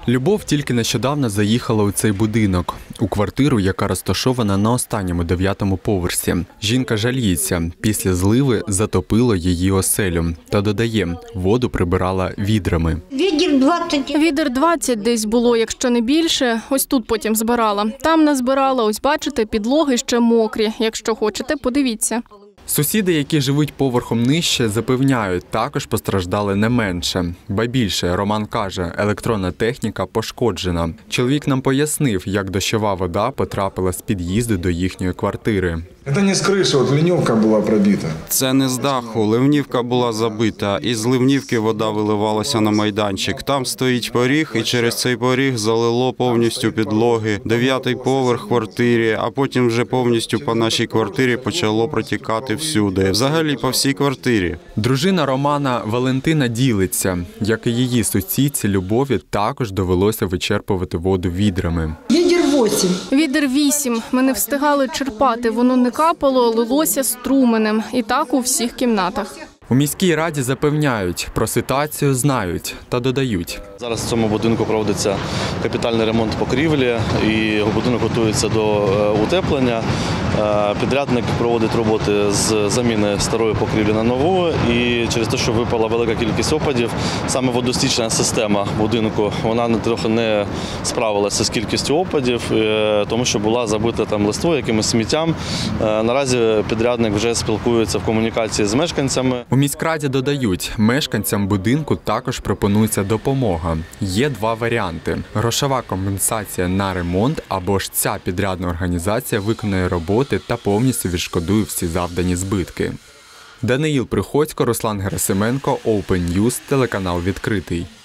Любов тільки нещодавно заїхала у цей будинок, у квартиру, яка розташована на останньому 9-му поверсі. Жінка жаліється, після зливи затопило її оселю. Та додає, воду прибирала відрами. Відер 20 десь було, якщо не більше. Ось тут потім збирала. Там назбирала, ось бачите, підлоги ще мокрі. Якщо хочете, подивіться. Сусіди, які живуть поверхом нижче, запевняють, також постраждали не менше. Ба більше, Роман каже, електронна техніка пошкоджена. Чоловік нам пояснив, як дощова вода потрапила з під'їзду до їхньої квартири. Це не з кришу, от ливнівка була пробита. Це не з даху, ливнівка була забита, і з ливнівки вода виливалася на майданчик. Там стоїть поріг, і через цей поріг залило повністю підлоги, 9-й поверх квартирі, а потім вже повністю по нашій квартирі почало протікати всюди, взагалі по всій квартирі. Дружина Романа Валентина ділиться, як і її сусідці Любові, також довелося вичерпувати воду відрами. Відер 8. Ми не встигали черпати, воно не капало, лилося струменем. І так у всіх кімнатах. У міській раді запевняють, про ситуацію знають та додають. Зараз в цьому будинку проводиться капітальний ремонт покрівлі і будинок готується до утеплення. Підрядник проводить роботи з заміни старої покрівлі на нову. І через те, що випала велика кількість опадів, саме водостічна система будинку, вона трохи не справилася з кількістю опадів, тому що була забита там листвою, якимось сміттям. Наразі підрядник вже спілкується в комунікації з мешканцями. У міськраді додають, мешканцям будинку також пропонується допомога. Є два варіанти – грошова компенсація на ремонт або ж ця підрядна організація виконує роботи та повністю відшкодує всі завдані збитки. Даниїл Приходько, Руслан Герасименко, Open News, телеканал «Відкритий».